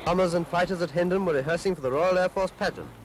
Bombers and fighters at Hendon were rehearsing for the Royal Air Force pageant.